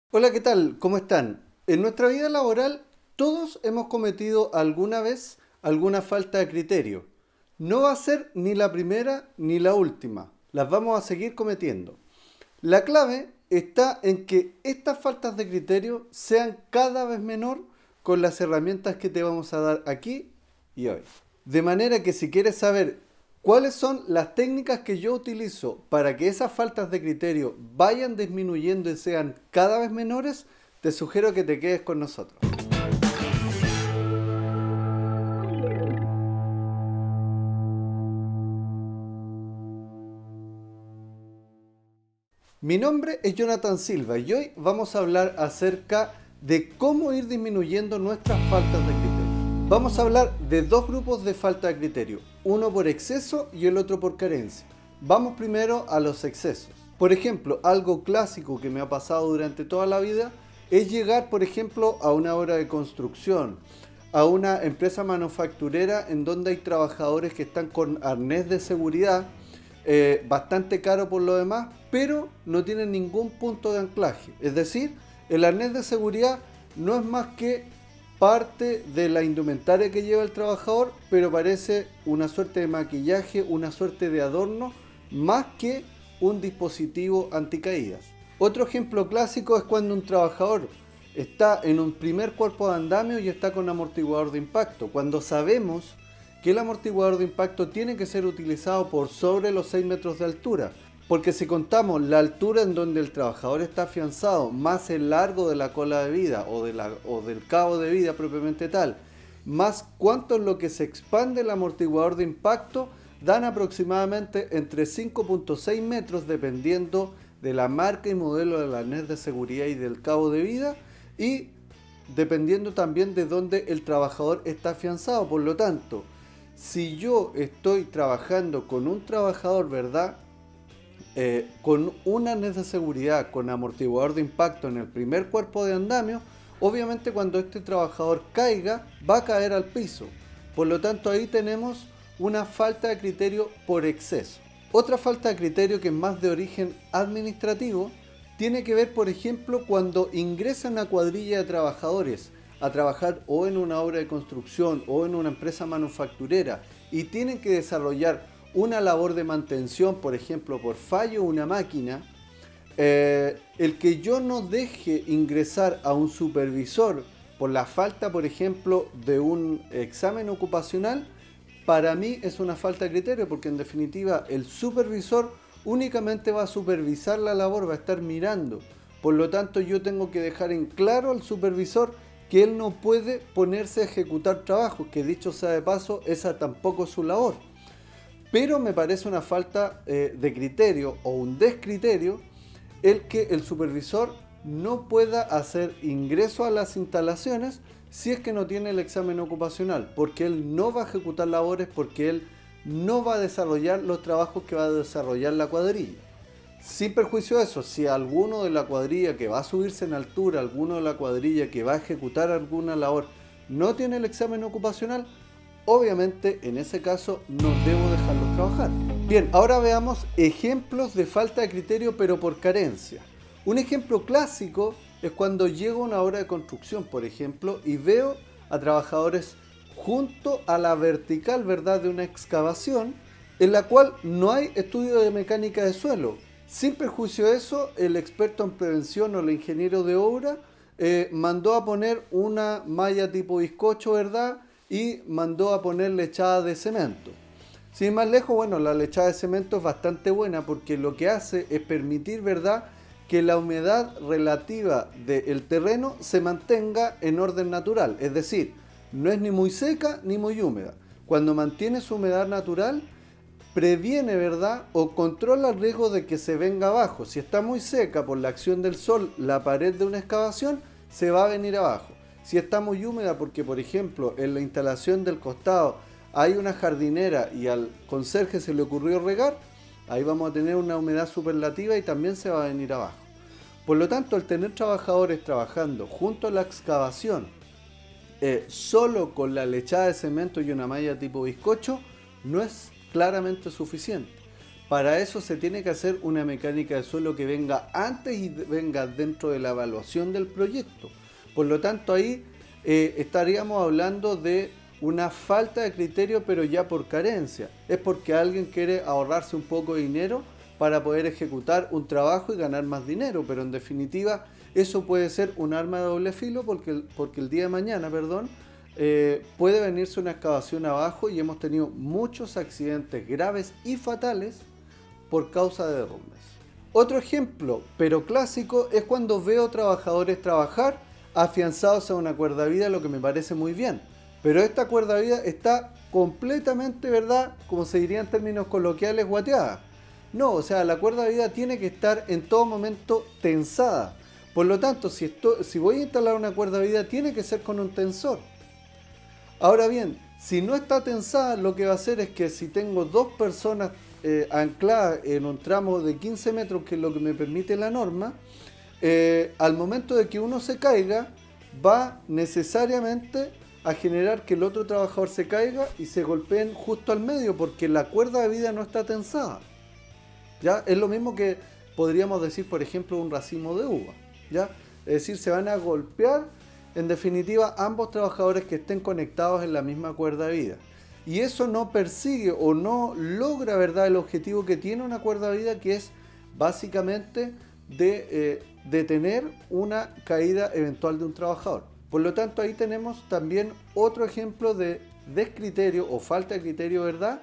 Hola, ¿qué tal? ¿Cómo están? En nuestra vida laboral todos hemos cometido alguna vez alguna falta de criterio. No va a ser ni la primera ni la última. Las vamos a seguir cometiendo. La clave está en que estas faltas de criterio sean cada vez menor con las herramientas que te vamos a dar aquí y hoy. De manera que si quieres saber cuáles son las técnicas que yo utilizo para que esas faltas de criterio vayan disminuyendo y sean cada vez menores, te sugiero que te quedes con nosotros. Mi nombre es Jonathan Silva y hoy vamos a hablar acerca de cómo ir disminuyendo nuestras faltas de criterio. Vamos a hablar de dos grupos de falta de criterio, uno por exceso y el otro por carencia. Vamos primero a los excesos. Por ejemplo, algo clásico que me ha pasado durante toda la vida es llegar, por ejemplo, a una obra de construcción, a una empresa manufacturera en donde hay trabajadores que están con arnés de seguridad, bastante caro por lo demás, pero no tienen ningún punto de anclaje. Es decir, el arnés de seguridad no es más que parte de la indumentaria que lleva el trabajador, pero parece una suerte de maquillaje, una suerte de adorno, más que un dispositivo anticaídas. Otro ejemplo clásico es cuando un trabajador está en un primer cuerpo de andamio y está con amortiguador de impacto, cuando sabemos que el amortiguador de impacto tiene que ser utilizado por sobre los 6 metros de altura, porque si contamos la altura en donde el trabajador está afianzado más el largo de la cola de vida o del cabo de vida propiamente tal, más cuánto es lo que se expande el amortiguador de impacto, dan aproximadamente entre 5.6 metros dependiendo de la marca y modelo del arnés de seguridad y del cabo de vida, y dependiendo también de dónde el trabajador está afianzado. Por lo tanto, si yo estoy trabajando con un trabajador, ¿verdad?, con un arnés de seguridad, con amortiguador de impacto en el primer cuerpo de andamio, obviamente cuando este trabajador caiga, va a caer al piso. Por lo tanto, ahí tenemos una falta de criterio por exceso. Otra falta de criterio, que es más de origen administrativo, tiene que ver, por ejemplo, cuando ingresa una cuadrilla de trabajadores a trabajar o en una obra de construcción o en una empresa manufacturera y tienen que desarrollar una labor de mantención, por ejemplo, por fallo de una máquina, el que yo no deje ingresar a un supervisor por la falta, por ejemplo, de un examen ocupacional, para mí es una falta de criterio, porque en definitiva el supervisor únicamente va a supervisar la labor, va a estar mirando. Por lo tanto, yo tengo que dejar en claro al supervisor que él no puede ponerse a ejecutar trabajos, que dicho sea de paso, esa tampoco es su labor. Pero me parece una falta de criterio o un descriterio el que el supervisor no pueda hacer ingreso a las instalaciones si es que no tiene el examen ocupacional, porque él no va a ejecutar labores, porque él no va a desarrollar los trabajos que va a desarrollar la cuadrilla. Sin perjuicio de eso, si alguno de la cuadrilla que va a subirse en altura, alguno de la cuadrilla que va a ejecutar alguna labor, no tiene el examen ocupacional, obviamente en ese caso no debo dejarlos trabajar. Bien, ahora veamos ejemplos de falta de criterio pero por carencia. Un ejemplo clásico es cuando llego a una obra de construcción, por ejemplo, y veo a trabajadores junto a la vertical, ¿verdad?, de una excavación en la cual no hay estudio de mecánica de suelo. Sin perjuicio de eso, el experto en prevención o el ingeniero de obra mandó a poner una malla tipo bizcocho, ¿verdad?, y mandó a poner lechada de cemento. Sin ir más lejos, bueno, la lechada de cemento es bastante buena porque lo que hace es permitir, ¿verdad?, que la humedad relativa del terreno se mantenga en orden natural. Es decir, no es ni muy seca ni muy húmeda. Cuando mantiene su humedad natural, previene, ¿verdad?, o controla el riesgo de que se venga abajo. Si está muy seca por la acción del sol, la pared de una excavación se va a venir abajo. Si está muy húmeda porque, por ejemplo, en la instalación del costado hay una jardinera y al conserje se le ocurrió regar, ahí vamos a tener una humedad superlativa y también se va a venir abajo. Por lo tanto, al tener trabajadores trabajando junto a la excavación, solo con la lechada de cemento y una malla tipo bizcocho, no es claramente suficiente. Para eso se tiene que hacer una mecánica de suelo que venga antes y venga dentro de la evaluación del proyecto. Por lo tanto, ahí estaríamos hablando de una falta de criterio, pero ya por carencia. Es porque alguien quiere ahorrarse un poco de dinero para poder ejecutar un trabajo y ganar más dinero, pero en definitiva eso puede ser un arma de doble filo porque el día de mañana, puede venirse una excavación abajo y hemos tenido muchos accidentes graves y fatales por causa de derrumbes. Otro ejemplo, pero clásico, es cuando veo trabajadores trabajar afianzados a una cuerda vida, lo que me parece muy bien. Pero esta cuerda vida está completamente, como se diría en términos coloquiales, guateada. No, o sea, la cuerda vida tiene que estar en todo momento tensada. Por lo tanto, si voy a instalar una cuerda vida, tiene que ser con un tensor. Ahora bien, si no está tensada, lo que va a hacer es que si tengo dos personas ancladas en un tramo de 15 metros, que es lo que me permite la norma, al momento de que uno se caiga, va necesariamente a generar que el otro trabajador se caiga y se golpeen justo al medio, porque la cuerda de vida no está tensada. ¿Ya? Es lo mismo que podríamos decir, por ejemplo, un racimo de uva. ¿Ya? Es decir, se van a golpear, en definitiva, ambos trabajadores que estén conectados en la misma cuerda de vida. Y eso no persigue o no logra, el objetivo que tiene una cuerda de vida, que es básicamente de detener una caída eventual de un trabajador. Por lo tanto, ahí tenemos también otro ejemplo de descriterio o falta de criterio,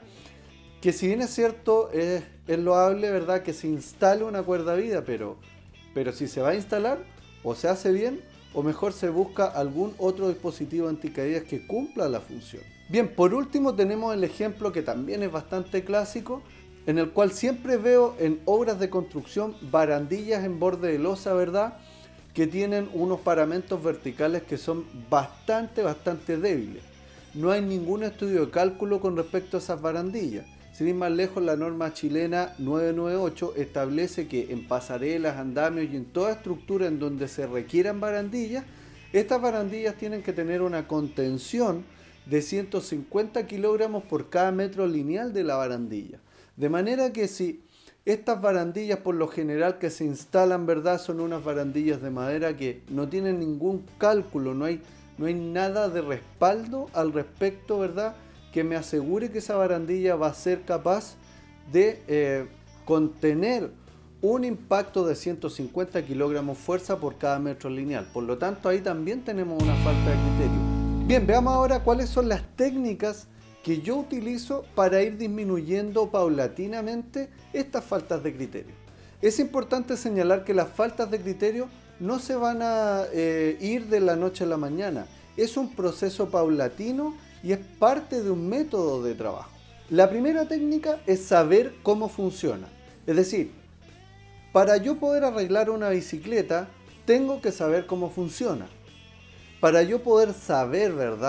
que si bien es cierto, es loable, que se instale una cuerda vida, pero si se va a instalar, o se hace bien, o mejor se busca algún otro dispositivo anticaídas que cumpla la función. Bien, por último tenemos el ejemplo que también es bastante clásico, en el cual siempre veo en obras de construcción barandillas en borde de losa, que tienen unos paramentos verticales que son bastante débiles. No hay ningún estudio de cálculo con respecto a esas barandillas. Sin ir más lejos, la norma chilena 998 establece que en pasarelas, andamios y en toda estructura en donde se requieran barandillas, estas barandillas tienen que tener una contención de 150 kilogramos por cada metro lineal de la barandilla. De manera que si estas barandillas, por lo general que se instalan, son unas barandillas de madera que no tienen ningún cálculo, no hay nada de respaldo al respecto, que me asegure que esa barandilla va a ser capaz de contener un impacto de 150 kilogramos fuerza por cada metro lineal. Por lo tanto, ahí también tenemos una falta de criterio. Bien, veamos ahora cuáles son las técnicas que yo utilizo para ir disminuyendo paulatinamente estas faltas de criterio. Es importante señalar que las faltas de criterio no se van a ir de la noche a la mañana. Es un proceso paulatino y es parte de un método de trabajo. La primera técnica es saber cómo funciona. Es decir, para yo poder arreglar una bicicleta, tengo que saber cómo funciona. Para yo poder saber,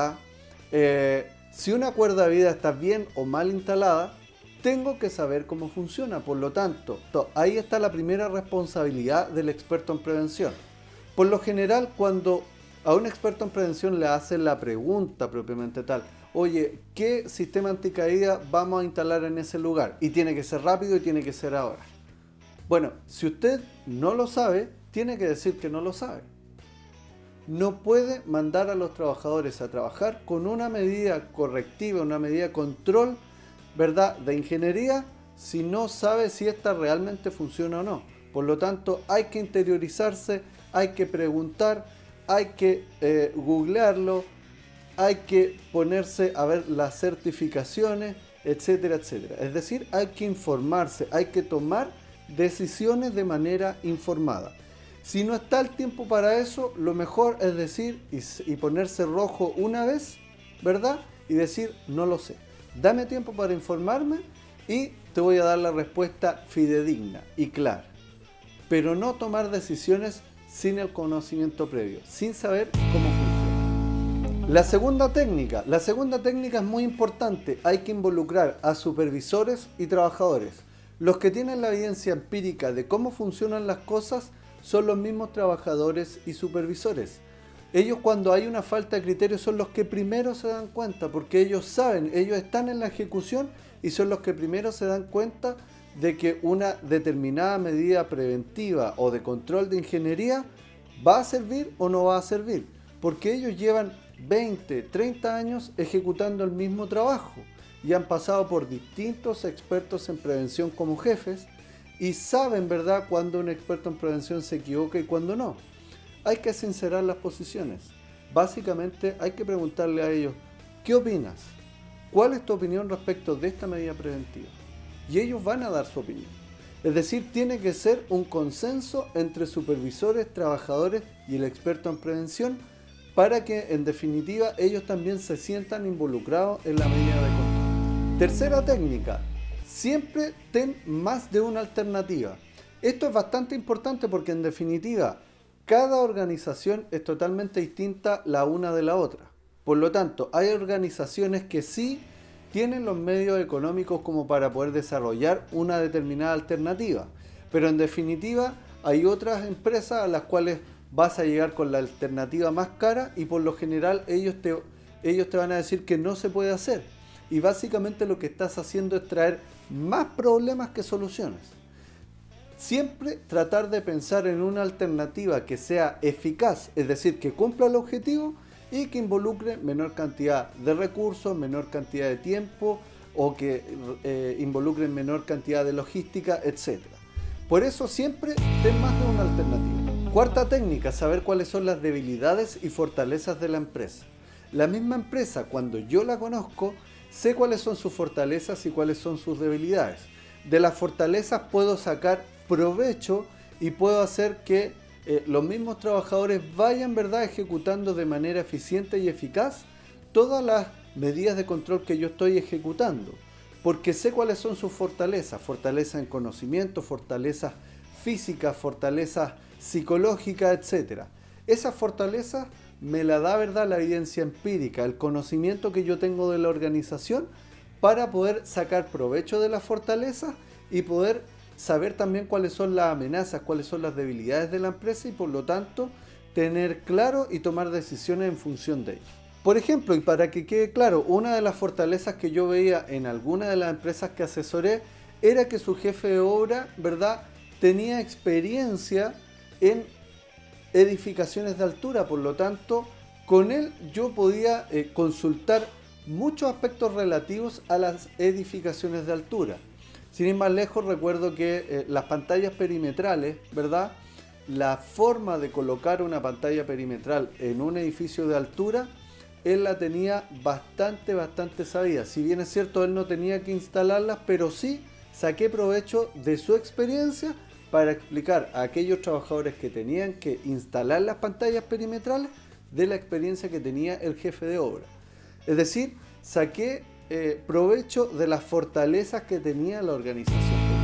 si una cuerda de vida está bien o mal instalada, tengo que saber cómo funciona. Por lo tanto, ahí está la primera responsabilidad del experto en prevención. Por lo general, cuando a un experto en prevención le hacen la pregunta propiamente tal, oye, ¿qué sistema anticaída vamos a instalar en ese lugar? Y tiene que ser rápido y tiene que ser ahora. Bueno, si usted no lo sabe, tiene que decir que no lo sabe. No puede mandar a los trabajadores a trabajar con una medida correctiva, una medida de control, de ingeniería, si no sabe si esta realmente funciona o no. Por lo tanto, hay que interiorizarse, hay que preguntar, hay que googlearlo, hay que ponerse a ver las certificaciones, etcétera, etcétera. Es decir, hay que informarse, hay que tomar decisiones de manera informada. Si no está el tiempo para eso, lo mejor es decir y ponerse rojo una vez, y decir, no lo sé. Dame tiempo para informarme y te voy a dar la respuesta fidedigna y clara. Pero no tomar decisiones sin el conocimiento previo, sin saber cómo funciona. La segunda técnica es muy importante. Hay que involucrar a supervisores y trabajadores. Los que tienen la evidencia empírica de cómo funcionan las cosas son los mismos trabajadores y supervisores. Ellos, cuando hay una falta de criterio, son los que primero se dan cuenta, porque ellos saben, ellos están en la ejecución y son los que primero se dan cuenta de que una determinada medida preventiva o de control de ingeniería va a servir o no va a servir, porque ellos llevan 20, 30 años ejecutando el mismo trabajo y han pasado por distintos expertos en prevención como jefes y saben, ¿verdad?, cuando un experto en prevención se equivoca y cuando no. Hay que sincerar las posiciones. Básicamente hay que preguntarle a ellos, ¿qué opinas? ¿Cuál es tu opinión respecto de esta medida preventiva? Y ellos van a dar su opinión. Es decir, tiene que ser un consenso entre supervisores, trabajadores y el experto en prevención para que, en definitiva, ellos también se sientan involucrados en la medida de control. Tercera técnica, siempre ten más de una alternativa. Esto es bastante importante porque, en definitiva, cada organización es totalmente distinta la una de la otra. Por lo tanto, hay organizaciones que sí tienen los medios económicos como para poder desarrollar una determinada alternativa. Pero en definitiva, hay otras empresas a las cuales vas a llegar con la alternativa más cara y por lo general ellos te van a decir que no se puede hacer. Y básicamente lo que estás haciendo es traer más problemas que soluciones. Siempre tratar de pensar en una alternativa que sea eficaz, es decir, que cumpla el objetivo y que involucre menor cantidad de recursos, menor cantidad de tiempo o que involucre menor cantidad de logística, etc. Por eso siempre ten más de una alternativa. Cuarta técnica, saber cuáles son las debilidades y fortalezas de la empresa. La misma empresa, cuando yo la conozco, sé cuáles son sus fortalezas y cuáles son sus debilidades. De las fortalezas puedo sacar provecho y puedo hacer que los mismos trabajadores vayan, ¿verdad?, ejecutando de manera eficiente y eficaz todas las medidas de control que yo estoy ejecutando, porque sé cuáles son sus fortalezas, fortalezas en conocimiento, fortalezas físicas, fortalezas psicológicas, etc. Esas fortalezas me la da, ¿verdad?, la evidencia empírica, el conocimiento que yo tengo de la organización para poder sacar provecho de las fortalezas y poder saber también cuáles son las amenazas, cuáles son las debilidades de la empresa y por lo tanto tener claro y tomar decisiones en función de ello. Por ejemplo, y para que quede claro, una de las fortalezas que yo veía en alguna de las empresas que asesoré era que su jefe de obra, ¿verdad?, tenía experiencia en edificaciones de altura, por lo tanto con él yo podía consultar muchos aspectos relativos a las edificaciones de altura. Sin ir más lejos, recuerdo que las pantallas perimetrales, ¿verdad?, la forma de colocar una pantalla perimetral en un edificio de altura, él la tenía bastante sabida. Si bien es cierto, él no tenía que instalarlas, pero sí saqué provecho de su experiencia para explicar a aquellos trabajadores que tenían que instalar las pantallas perimetrales de la experiencia que tenía el jefe de obra. Es decir, saqué provecho de las fortalezas que tenía la organización.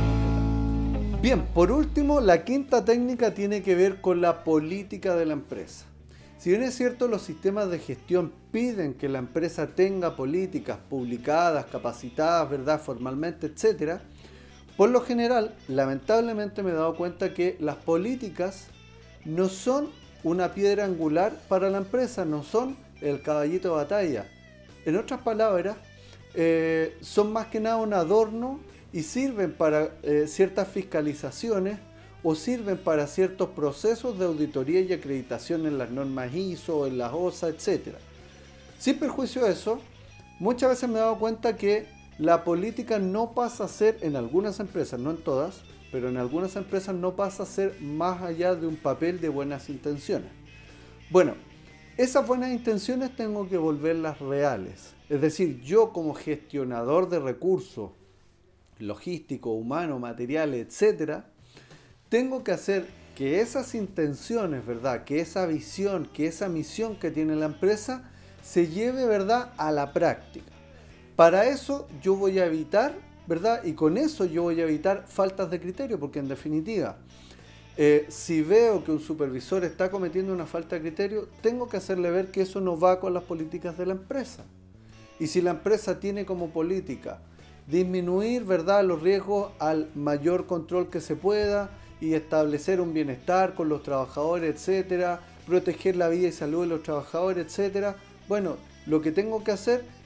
Bien, por último, la quinta técnica tiene que ver con la política de la empresa. Si bien es cierto, los sistemas de gestión piden que la empresa tenga políticas publicadas, capacitadas, ¿verdad?, formalmente, etc., por lo general, lamentablemente me he dado cuenta que las políticas no son una piedra angular para la empresa, no son el caballito de batalla. En otras palabras, son más que nada un adorno y sirven para ciertas fiscalizaciones o sirven para ciertos procesos de auditoría y acreditación en las normas ISO, en las OSA, etc. Sin perjuicio de eso, muchas veces me he dado cuenta que la política no pasa a ser, en algunas empresas, no en todas, pero en algunas empresas no pasa a ser más allá de un papel de buenas intenciones. Bueno, esas buenas intenciones tengo que volverlas reales. Es decir, yo como gestionador de recursos logísticos, humanos, materiales, etc., tengo que hacer que esas intenciones, ¿verdad?, que esa visión, que esa misión que tiene la empresa se lleve, ¿verdad?, a la práctica. Para eso yo voy a evitar, ¿verdad?, y con eso yo voy a evitar faltas de criterio, porque en definitiva, si veo que un supervisor está cometiendo una falta de criterio, tengo que hacerle ver que eso no va con las políticas de la empresa. Y si la empresa tiene como política disminuir, ¿verdad?, los riesgos al mayor control que se pueda y establecer un bienestar con los trabajadores, etcétera, proteger la vida y salud de los trabajadores, etcétera, bueno, lo que tengo que hacer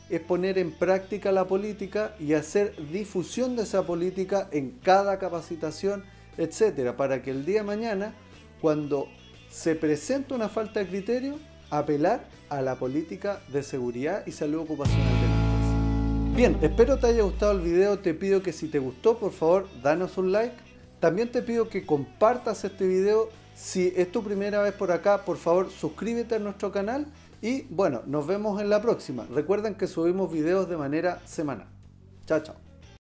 es poner en práctica la política y hacer difusión de esa política en cada capacitación, etcétera, para que el día de mañana, cuando se presenta una falta de criterio, apelar a la política de seguridad y salud ocupacional de la empresa. Bien, espero te haya gustado el video. Te pido que si te gustó, por favor, danos un like. También te pido que compartas este video. Si es tu primera vez por acá, por favor, suscríbete a nuestro canal. Y bueno, nos vemos en la próxima. Recuerden que subimos videos de manera semanal. Chao, chao.